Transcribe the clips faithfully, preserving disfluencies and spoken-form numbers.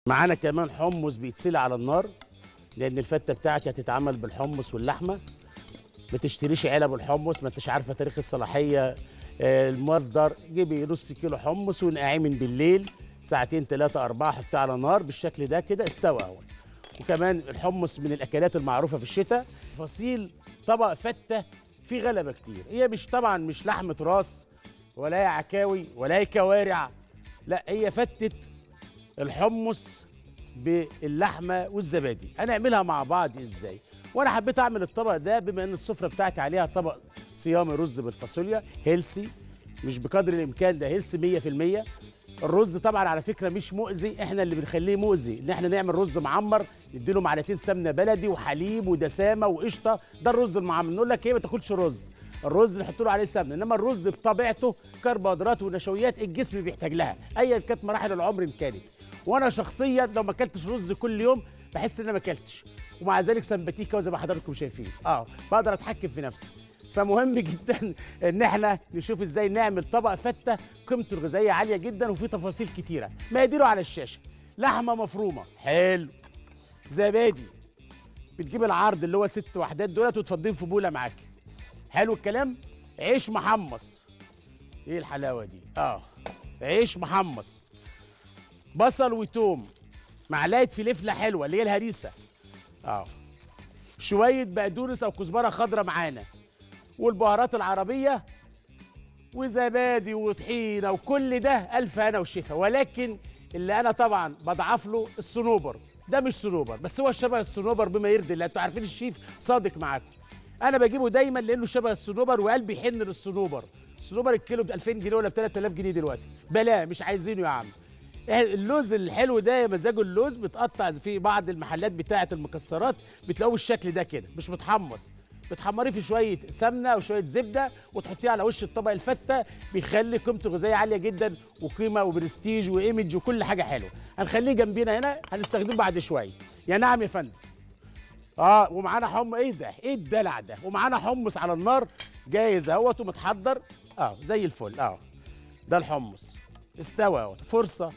معانا كمان حمص بيتسلق على النار، لان الفته بتاعتي هتتعمل بالحمص واللحمه. ما تشتريش علب الحمص ما انتش عارفه تاريخ الصلاحيه، آه، المصدر. جيبي نص كيلو حمص ونقعيه من بالليل ساعتين ثلاثه اربعه، حطيه على نار بالشكل ده كده استوى اهو. وكمان الحمص من الاكلات المعروفه في الشتاء. فصيل طبق فته فيه غلبه كتير. هي مش طبعا مش لحمه راس ولا هي عكاوي ولا هي كوارع، لا هي فتة الحمص باللحمه والزبادي. هنعملها مع بعض ازاي؟ وانا حبيت اعمل الطبق ده بما ان السفره بتاعتي عليها طبق صيامي رز بالفاصوليا هيلسي، مش بقدر الامكان ده هيلسي مية في المية. الرز طبعا على فكره مش مؤذي، احنا اللي بنخليه مؤذي ان احنا نعمل رز معمر نديله معلقتين سمنه بلدي وحليب ودسامه وقشطه. ده الرز المعمر. نقول لك ايه؟ ما تاكلش رز، الرز نحط له عليه سمنه. انما الرز بطبيعته كربوهيدرات ونشويات الجسم بيحتاج لها ايا كانت مراحل العمر ان كانت. وانا شخصيا لو ما اكلتش رز كل يوم بحس ان انا ما اكلتش، ومع ذلك سمباتيكا وزي ما حضراتكم شايفين اه بقدر اتحكم في نفسي. فمهم جدا ان احنا نشوف ازاي نعمل طبق فته قيمته الغذائيه عاليه جدا وفيه تفاصيل كتيره. مقاديره على الشاشه. لحمه مفرومه حلو، زبادي، بتجيب العرض اللي هو ست وحدات دولت وتفضيهم في بوله معاك، حلو الكلام. عيش محمص، ايه الحلاوه دي؟ اه عيش محمص، بصل وتوم، معلقه فلفله حلوه اللي هي الهريسه، اه شويه بقدونس او كزبره خضراء معانا، والبهارات العربيه، وزبادي وطحينه، وكل ده الف هنا وشفا. ولكن اللي انا طبعا بضعف له الصنوبر. ده مش صنوبر بس هو شبه الصنوبر بما يرضي الله. انتوا عارفين الشيف صادق معاكم. انا بجيبه دايما لانه شبه الصنوبر وقلبي يحن للصنوبر. الصنوبر الكيلو ب ألفين جنيه ولا ب ثلاثة آلاف جنيه دلوقتي، بلا مش عايزينه يا عم. اللوز الحلو ده يا مزاجه اللوز بتقطع في بعض المحلات بتاعه المكسرات بتلاقوه بالشكل ده كده مش متحمص، بتحمريه في شويه سمنه وشويه زبده وتحطيه على وش الطبق الفته، بيخلي قيمته الغذائيه عاليه جدا وقيمه وبرستيج وايمج وكل حاجه حلوه. هنخليه جنبينا هنا هنستخدمه بعد شويه. يا نعم يا فندم. اه ومعانا حم ايه ده؟ ايه الدلع ده؟ ومعانا حمص على النار جاهز اهوت ومتحضر اه زي الفل. اه ده الحمص استوى اهوت. فرصه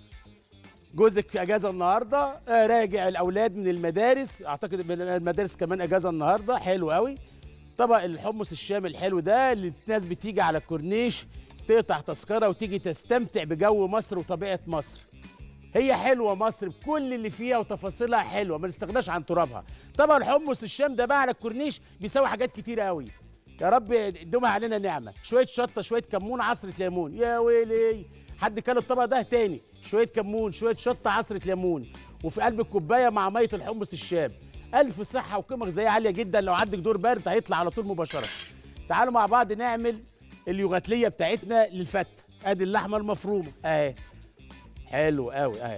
جوزك في اجازه النهارده، آه راجع الاولاد من المدارس، اعتقد من المدارس كمان اجازه النهارده، حلو قوي. طبق الحمص الشامي الحلو ده اللي الناس بتيجي على الكورنيش تقطع تذكره وتيجي تستمتع بجو مصر وطبيعه مصر. هي حلوه مصر بكل اللي فيها وتفاصيلها حلوه، ما نستغناش عن ترابها. طبق الحمص الشام ده بقى على الكورنيش بيساوي حاجات كتيره قوي. يا رب يدومها علينا نعمه. شويه شطه، شويه كمون، عصره ليمون، يا ويلي حد كان الطبق ده تاني. شويه كمون، شويه شطه، عصره ليمون، وفي قلب الكوبايه مع ميه الحمص الشام. الف صحه وقيمه غذائيه عاليه جدا. لو عندك دور برد هيطلع على طول مباشره. تعالوا مع بعض نعمل اليوغاتليه بتاعتنا للفته. ادي اللحمه المفرومه اهي، حلو قوي اهي،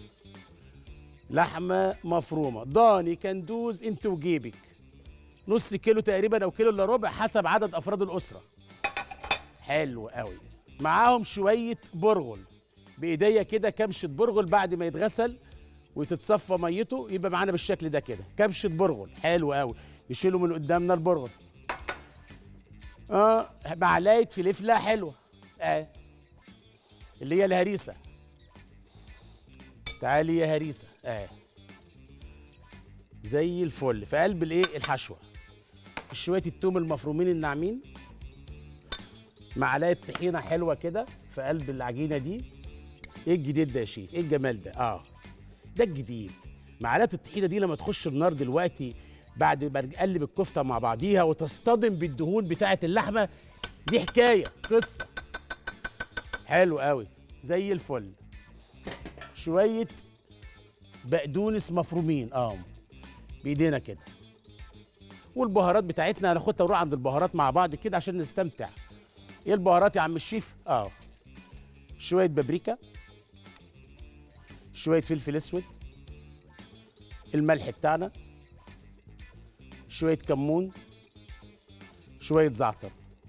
لحمه مفرومه ضاني كندوز انت وجيبك، نص كيلو تقريبا او كيلو الا ربع حسب عدد افراد الاسره. حلو قوي. معاهم شويه برغل بايديا كده، كبشه برغل بعد ما يتغسل وتتصفى ميته يبقى معانا بالشكل ده كده كبشه برغل. حلو قوي. نشيله من قدامنا البرغل. اه معلقه فلفله حلوه اه اللي هي الهريسه. تعالي يا هريسه اه زي الفل. في قلب الايه الحشوه شويه التوم المفرومين الناعمين، معلقه طحينه حلوه كده في قلب العجينه دي. ايه الجديد ده يا شيف؟ ايه الجمال ده؟ اه ده الجديد. معلقه الطحينه دي لما تخش النار دلوقتي بعد ما نقلب الكفته مع بعضيها وتصطدم بالدهون بتاعه اللحمه، دي حكايه قصه. حلو قوي زي الفل. شويه بقدونس مفرومين اه بايدينا كده، والبهارات بتاعتنا هناخدها ونروح عند البهارات مع بعض كده عشان نستمتع. ايه البهارات يا عم الشيف؟ اه شويه بابريكا، شويه فلفل اسود، الملح بتاعنا، شويه كمون، شويه زعتر.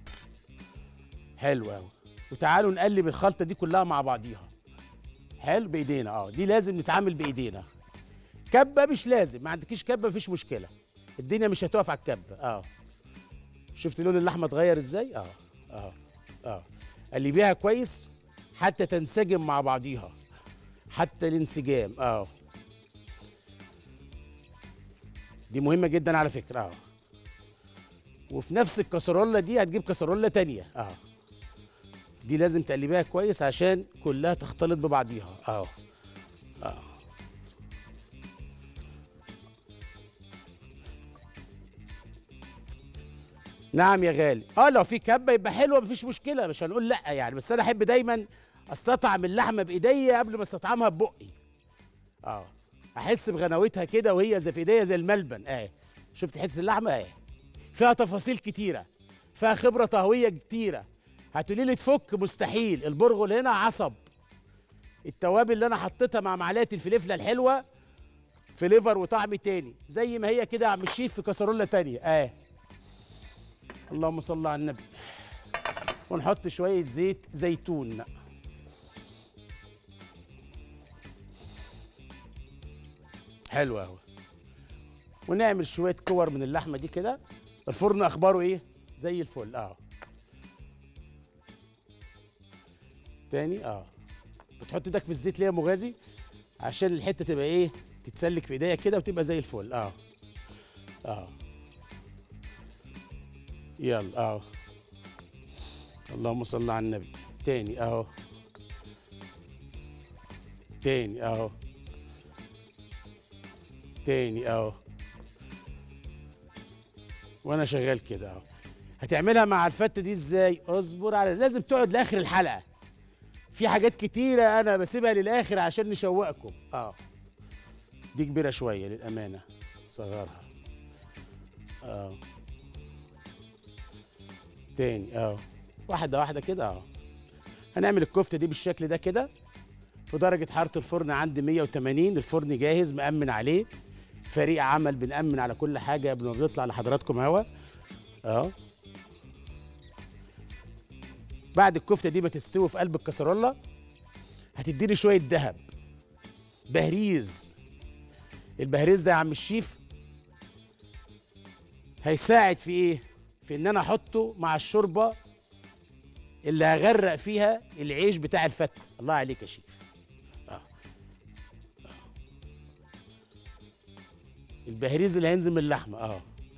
حلو قوي. وتعالوا نقلب الخلطه دي كلها مع بعضيها. حلو بايدينا اه دي لازم نتعامل بايدينا. كبه مش لازم، ما عندكيش كبه مفيش مشكله، الدنيا مش هتقف على الكبه. اه شفت لون اللحمه اتغير ازاي؟ اه اه اه قلبيها كويس حتى تنسجم مع بعضيها، حتى الانسجام. اه دي مهمه جدا على فكره. اه وفي نفس الكسرولة دي هتجيب كسرولة تانية. اه دي لازم تقلبيها كويس عشان كلها تختلط ببعضيها. اه اه نعم يا غالي. اه لو في كبه يبقى حلوه مفيش مشكله، مش هنقول لا يعني، بس انا احب دايما استطعم اللحمه بايديا قبل ما استطعمها ببقي. اه احس بغناوتها كده وهي زي في ايديا زي الملبن. اه شفت حته اللحمه؟ اه فيها تفاصيل كتيره، فيها خبره طهويه كتيره. هتقولي لي تفك، مستحيل. البرغل هنا عصب، التوابل اللي انا حطيتها مع معلقه الفلفله الحلوه فليفر وطعم تاني، زي ما هي كده يا عم الشيف في كسرولة تانية. اه اللهم صل على النبي. ونحط شويه زيت زيتون. حلو اهو. ونعمل شويه كور من اللحمه دي كده. الفرن اخباره ايه؟ زي الفل. اه تاني. اه بتحط ايدك في الزيت ليه يا مغازي؟ عشان الحته تبقى ايه، تتسلك في ايديا كده وتبقى زي الفل. اه اه يلا. اه اللهم صل على النبي. تاني اهو، تاني اهو، تاني اهو. وانا شغال كده اهو. هتعملها مع الفته دي ازاي؟ اصبر على، لازم تقعد لاخر الحلقه. في حاجات كتيره انا بسيبها للاخر عشان نشوقكم. اه دي كبيره شويه للامانه، صغرها. اه تاني اه واحده واحده كده. اه هنعمل الكفته دي بالشكل ده كده، في درجه حراره الفرن عندي مية وتمانين. الفرن جاهز مأمن عليه، فريق عمل بنأمن على كل حاجه قبل ما بنطلع لحضراتكم هوا. اه بعد الكفته دي ما تستوي في قلب الكسرولة هتديني شويه دهب، بهريز. البهريز ده يا عم الشيف هيساعد في ايه؟ في ان انا احطه مع الشوربه اللي هغرق فيها العيش بتاع الفته. الله عليك يا شيف. آه. آه. البهريز اللي هينزل من اللحمه. اه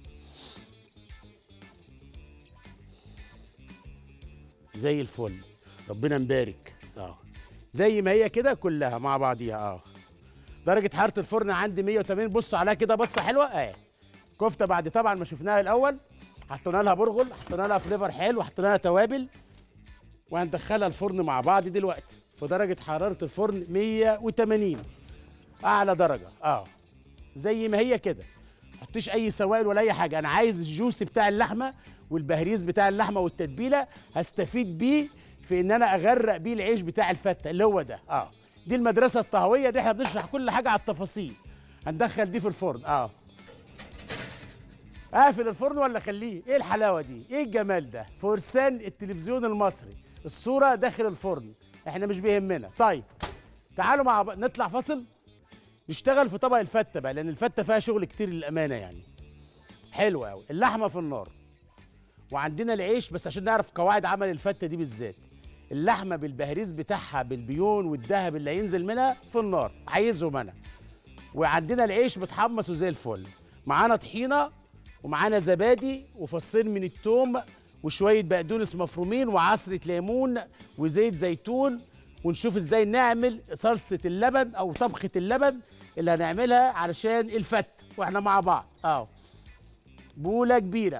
زي الفل، ربنا مبارك. اه زي ما هي كده كلها مع بعضيها. اه درجه حراره الفرن عندي مية وتمانين. بصوا عليها كده بصه حلوه. اه كفته بعد طبعا ما شفناها الاول، حطينا لها برغل، حطينا لها فليفر حلو، حطينا لها توابل، وهندخلها الفرن مع بعض دلوقتي في درجه حراره الفرن مية وتمانين اعلى درجه. اه زي ما هي كده، ما تحطيش اي سوائل ولا اي حاجه. انا عايز الجوس بتاع اللحمه والبهريز بتاع اللحمه والتتبيله هستفيد بيه في ان انا اغرق بيه العيش بتاع الفته اللي هو ده. اه دي المدرسه الطهويه دي، احنا بنشرح كل حاجه على التفاصيل. هندخل دي في الفرن. اه اقفل الفرن ولا اخليه؟ ايه الحلاوه دي؟ ايه الجمال ده؟ فرسان التلفزيون المصري، الصوره داخل الفرن، احنا مش بيهمنا. طيب تعالوا مع بعض نطلع فاصل، نشتغل في طبق الفته بقى، لان الفته فيها شغل كتير للامانه يعني. حلو قوي. اللحمه في النار وعندنا العيش، بس عشان نعرف قواعد عمل الفته دي بالذات. اللحمه بالبهريز بتاعها بالبيون والدهب اللي هينزل منها في النار، عايزهم انا. وعندنا العيش متحمص وزي الفل، معانا طحينه ومعانا زبادي وفصين من التوم وشويه بقدونس مفرومين وعصره ليمون وزيت زيتون. ونشوف ازاي نعمل صلصه اللبن او طبخه اللبن اللي هنعملها علشان الفته واحنا مع بعض. اه بوله كبيره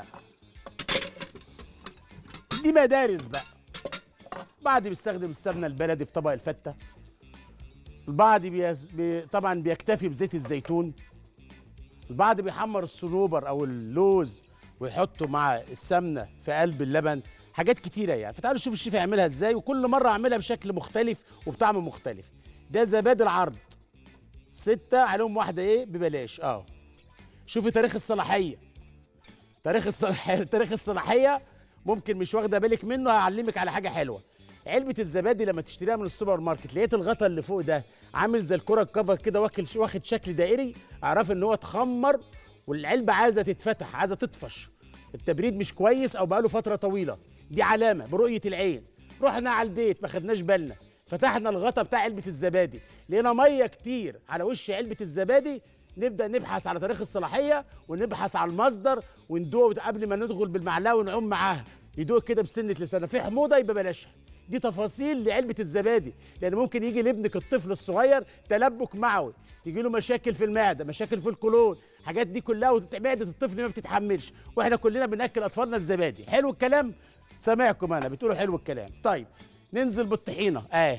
دي مدارس بقى. بعض بيستخدم السمنه البلدي في طبق الفته، البعض بيز... بي... طبعا بيكتفي بزيت الزيتون، البعض بيحمر الصنوبر او اللوز ويحطه مع السمنه في قلب اللبن. حاجات كتيره يعني، فتعالوا نشوف الشيف يعملها ازاي، وكل مره اعملها بشكل مختلف وبطعم مختلف. ده زبادي العرض ستة عليهم واحده ايه ببلاش. اه شوفي تاريخ الصلاحيه، تاريخ الصلاحيه تاريخ الصلاحيه ممكن مش واخده بالك منه، هعلمك على حاجه حلوه. علبه الزبادي لما تشتريها من السوبر ماركت لقيت الغطا اللي فوق ده عامل زي الكره الكفر كده، واكل واخد شكل دائري، اعرف ان هو اتخمر والعلبه عايزه تتفتح، عايزه تطفش، التبريد مش كويس او بقاله فتره طويله. دي علامه برؤيه العين. رحنا على البيت ما خدناش بالنا، فتحنا الغطا بتاع علبه الزبادي، لقينا ميه كتير على وش علبه الزبادي، نبدا نبحث على تاريخ الصلاحيه ونبحث على المصدر وندوق قبل ما ندخل بالمعلقه ونعوم معاها، يدوق كده بسنه لسانه، في حموضه يبقى بلاشها. دي تفاصيل لعلبه الزبادي، لان ممكن يجي لابنك الطفل الصغير تلبك معوي، تيجي له مشاكل في المعده، مشاكل في القولون، الحاجات دي كلها، ومعده الطفل ما بتتحملش، واحنا كلنا بناكل اطفالنا الزبادي. حلو الكلام؟ سامعكم انا بتقولوا حلو الكلام. طيب ننزل بالطحينه. اه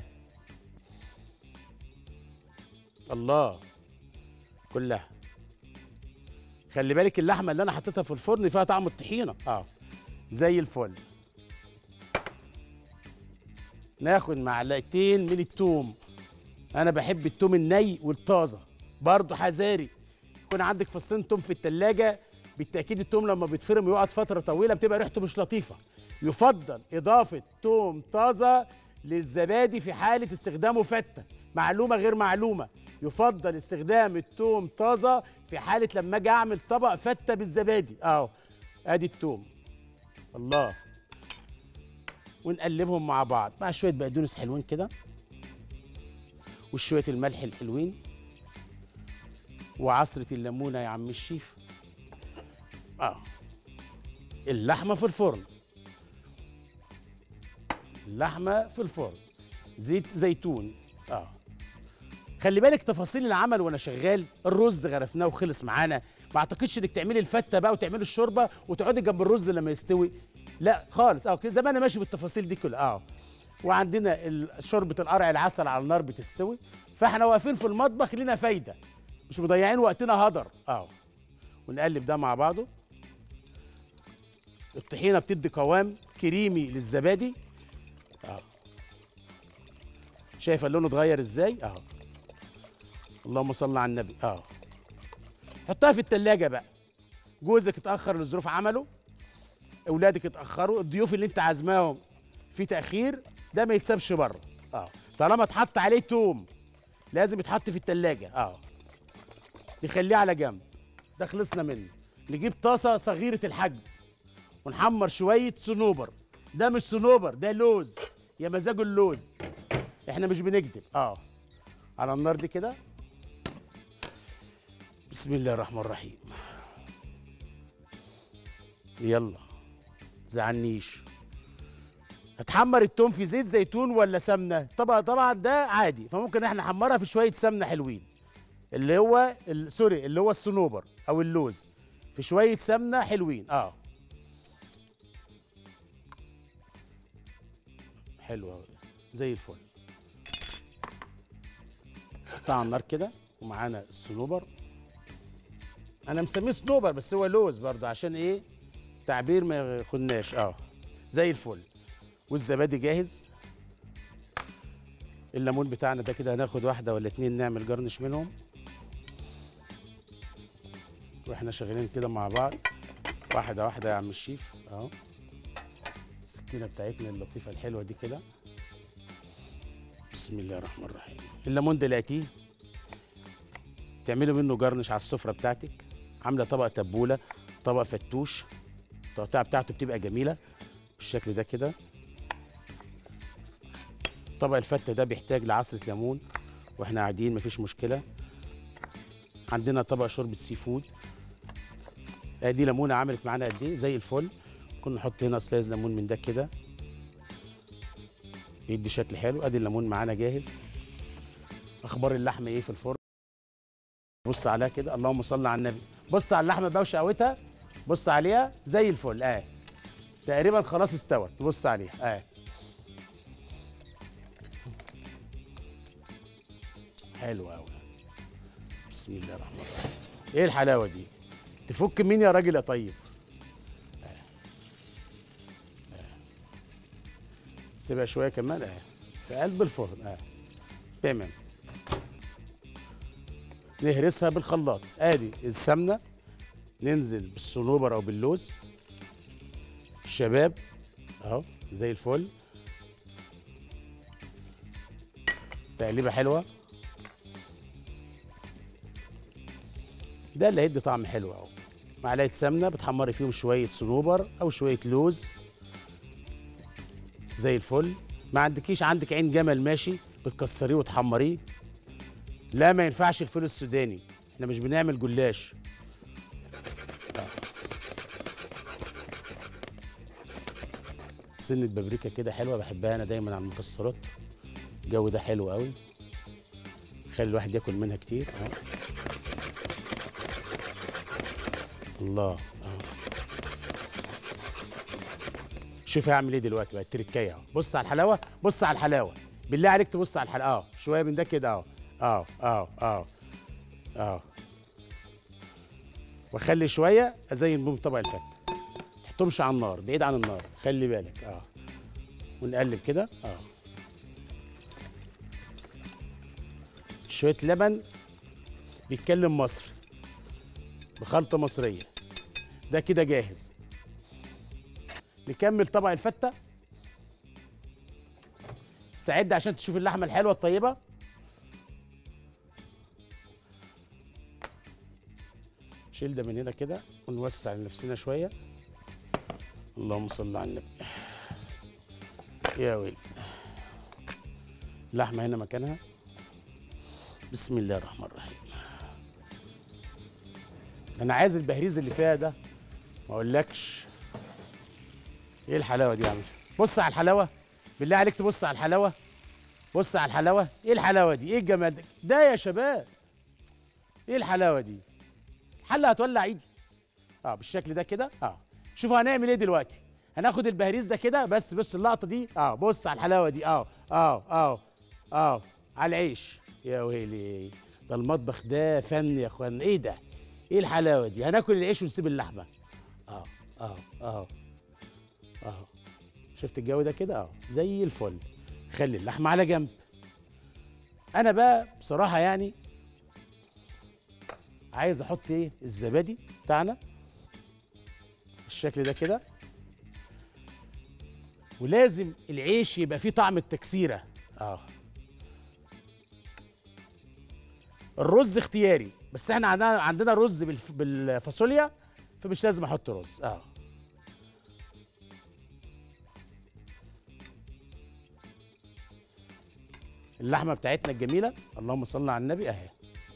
الله، كلها. خلي بالك اللحمه اللي انا حطيتها في الفرن فيها طعم الطحينه. اه زي الفل. ناخد معلقتين من التوم، انا بحب التوم الني والطازه، برضه حذاري يكون عندك فصين توم في التلاجة، بالتاكيد التوم لما بيتفرم ويقعد فتره طويله بتبقى ريحته مش لطيفه. يفضل اضافه توم طازه للزبادي في حاله استخدامه فته. معلومه غير معلومه، يفضل استخدام التوم طازه في حاله لما اجي اعمل طبق فته بالزبادي. اهو ادي التوم، الله، ونقلبهم مع بعض مع شويه بقدونس حلوين كده، وشويه الملح الحلوين، وعصره الليمونه يا عم الشيف. اه اللحمه في الفرن، اللحمه في الفرن، زيت زيتون. اه خلي بالك تفاصيل العمل وانا شغال. الرز غرفناه وخلص معانا، ما اعتقدش انك تعملي الفته بقى وتعملي الشوربه وتقعدي جنب الرز لما يستوي، لا خالص. اه كده زي ما انا ماشي بالتفاصيل دي كلها. اه وعندنا ال- شوربه القرع العسل على النار بتستوي، فاحنا واقفين في المطبخ لنا فايده، مش مضيعين وقتنا هدر. اه ونقلب ده مع بعضه. الطحينه بتدي قوام كريمي للزبادي. اه شايفه اللون اتغير ازاي؟ اه اللهم صل على النبي. اه حطها في التلاجة بقى. جوزك اتأخر لظروف عمله، اولادك اتأخروا، الضيوف اللي انت عازماهم في تأخير، ده ما يتسابش بره. اه طالما اتحط عليه توم لازم يتحط في التلاجة. اه نخليه على جنب، ده خلصنا منه. نجيب طاسة صغيرة الحجم ونحمر شوية صنوبر. ده مش صنوبر، ده لوز، يا مزاجه اللوز، احنا مش بنكذب. اه على النار دي كده. بسم الله الرحمن الرحيم. يلا زعنيش. هتحمر التوم في زيت زيتون ولا سمنه؟ طبعا طبعا ده عادي، فممكن احنا نحمرها في شويه سمنه حلوين، اللي هو ال- سوري اللي هو الصنوبر او اللوز، في شويه سمنه حلوين. اه حلو أوي زي الفل. حطها على النار كده، ومعانا الصنوبر. انا مسميه صنوبر بس هو لوز برضه، عشان ايه تعبير ما ياخدناش. اه زي الفل. والزبادي جاهز. الليمون بتاعنا ده كده هناخد واحده ولا اتنين نعمل جرنش منهم واحنا شغالين كده مع بعض، واحده واحده يا عم الشيف. اهو السكينه بتاعتنا اللطيفه الحلوه دي كده. بسم الله الرحمن الرحيم. الليمون ده لقيتيه تعملوا منه جرنش على السفره بتاعتك، عامله طبق تبوله، طبق فتوش، التقطيعه بتاعته بتبقى جميله بالشكل ده كده. طبق الفته ده بيحتاج لعصره ليمون واحنا قاعدين، مفيش مشكله. عندنا طبق شوربه سي فود، ادي ليمونه عملت معانا قد ايه، زي الفل. ممكن نحط هنا سلايز ليمون من ده كده يدي شكل حلو. ادي الليمون معانا جاهز. اخبار اللحمه ايه في الفرن؟ بص عليها كده، اللهم صل على النبي. بص على اللحمه بقى وشقوتها، بص عليها زي الفل. اه تقريبا خلاص استوت، بص عليها. اه حلو قوي. بسم الله الرحمن الرحيم. ايه الحلاوه دي؟ تفك مين يا راجل يا طيب؟ آه. آه. سيبها شويه كمان. اه في قلب الفرن. اه تمام. نهرسها بالخلاط. ادي السمنه، ننزل بالصنوبر او باللوز. الشباب اهو زي الفل. تقليبه حلوه، ده اللي هيدي طعم حلو اهو. معلقه سمنه بتحمري فيهم شويه صنوبر او شويه لوز زي الفل. ما عندكيش، عندك عين جمل ماشي بتكسريه وتحمريه. لا ما ينفعش الفول السوداني، احنا مش بنعمل جلاش. سنة بابريكا كده حلوة، بحبها أنا دايما على المكسرات. الجو ده حلو قوي، خلي الواحد ياكل منها كتير. أهو الله. أهو شوف هعمل ايه دلوقتي بقى، التركايه اهو. بص على الحلاوه، بص على الحلاوه، بالله عليك تبص على الحلاوه. اه شويه من ده كده اهو. اه اه اه اه واخلي شويه ازين بهم طبق الفته. ما تحطهمش على النار، بعيد عن النار، خلي بالك. اه ونقلب كده. اه شويه لبن بيتكلم مصري بخلطه مصريه، ده كده جاهز. نكمل طبق الفته. استعد عشان تشوف اللحمه الحلوه الطيبه. شيل ده من هنا كده ونوسع لنفسنا شويه. اللهم صل على النبي. يا ويلي، اللحمه هنا مكانها. بسم الله الرحمن الرحيم. انا عايز البهريز اللي فيها ده ما اقولكش. ايه الحلاوه دي يا عم؟ بص على الحلاوه، بالله عليك تبص على الحلاوه. بص على الحلاوه، ايه الحلاوه دي؟ ايه الجمال ده؟ ده يا شباب ايه الحلاوه دي؟ الحله هتولع ايدي. اه بالشكل ده كده. اه شوفوا هنعمل ايه دلوقتي. هناخد البهريز ده كده بس. بص اللقطه دي. اه بص على الحلاوه دي. اه اه اه اه على العيش. يا ويلي، ده المطبخ ده فن يا اخوان. ايه ده؟ ايه الحلاوه دي؟ هناكل العيش ونسيب اللحمه. اه اه اه اه شفت الجو ده كده؟ اه زي الفل. خلي اللحمه على جنب. انا بقى بصراحه يعني عايز احط ايه؟ الزبادي بتاعنا بالشكل ده كده. ولازم العيش يبقى فيه طعم التكسيره. اه الرز اختياري، بس احنا عندنا عندنا رز بالف... بالفاصوليا، فمش لازم احط رز. اه اللحمه بتاعتنا الجميله، اللهم صل على النبي، اهي.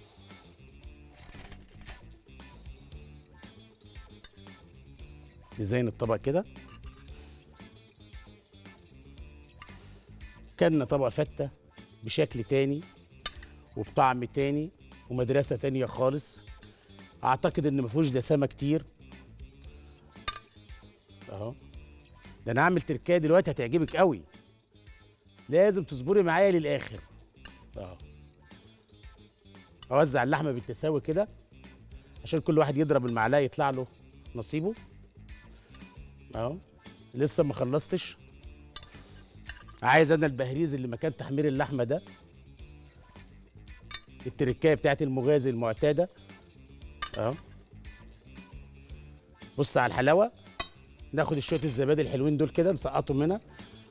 نزين الطبق كده. كلنا طبق فته بشكل تاني وبطعم تاني ومدرسه تانيه خالص. اعتقد ان ما فيهوش دسامه كتير. اهو ده انا هعمل تركايه دلوقتي هتعجبك قوي، لازم تصبري معايا للاخر. اه اوزع اللحمه بالتساوي كده عشان كل واحد يضرب المعلقه يطلع له نصيبه. اهو لسه ما خلصتش. عايز انا البهريز اللي مكان تحمير اللحمه ده، التركايه بتاعت المغازي المعتاده. اهو بص على الحلاوه. ناخد شويه الزبادي الحلوين دول كده نسقطهم منها.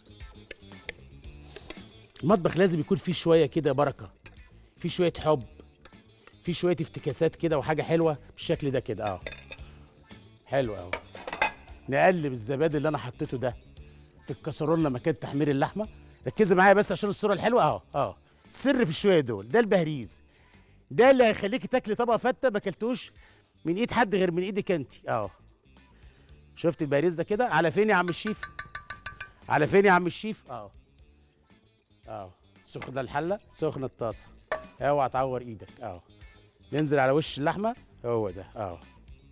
المطبخ لازم يكون فيه شويه كده بركه، فيه شويه حب، فيه شويه افتكاسات كده وحاجه حلوه بالشكل ده كده. اه حلو اهو. نقلب الزبادي اللي انا حطيته ده في الكسرونه مكان تحمير اللحمه. ركزي معايا بس عشان الصوره الحلوه. اهو اه السر في الشويه دول، ده البهريز، ده اللي هيخليكي تاكلي طبق فته ما اكلتوش من ايد حد غير من ايدك انت. اه شفت البهريز ده كده؟ على فين يا عم الشيف؟ على فين يا عم الشيف؟ اه اه سخنه الحله، سخنه الطاسه، اوعى تعور ايدك. اه ننزل على وش اللحمه. هو ده. اه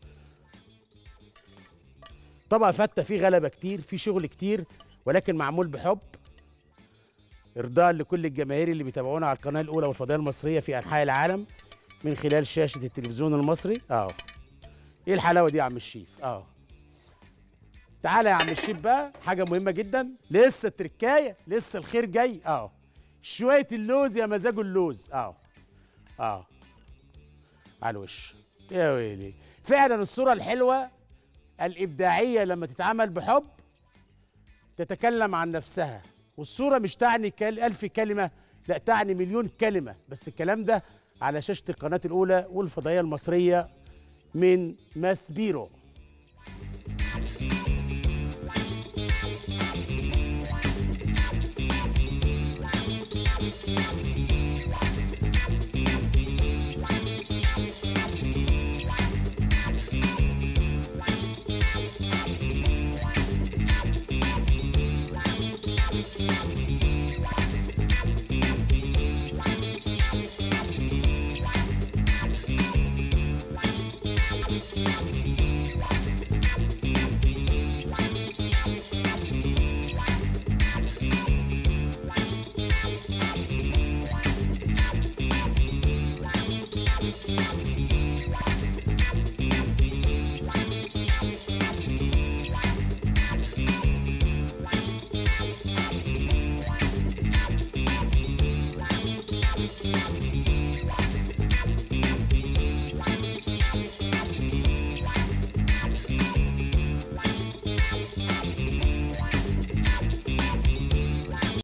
طبق فته فيه غلبه كتير، فيه شغل كتير، ولكن معمول بحب، ارضاء لكل الجماهير اللي بيتابعونا على القناه الاولى والفضائيه المصريه في انحاء العالم من خلال شاشه التلفزيون المصري. اه ايه الحلاوه دي يا عم الشيف؟ اه تعالى يا عم الشيف بقى، حاجه مهمه جدا، لسه التركايه، لسه الخير جاي. اه شويه اللوز يا مزاجه اللوز. اه اه على الوش. يا ويلي، فعلا الصوره الحلوه الابداعيه لما تتعمل بحب تتكلم عن نفسها. والصوره مش تعني كال ألف كلمه، لا تعني مليون كلمه. بس الكلام ده على شاشه القناه الاولى والفضائيه المصريه من ماسبيرو.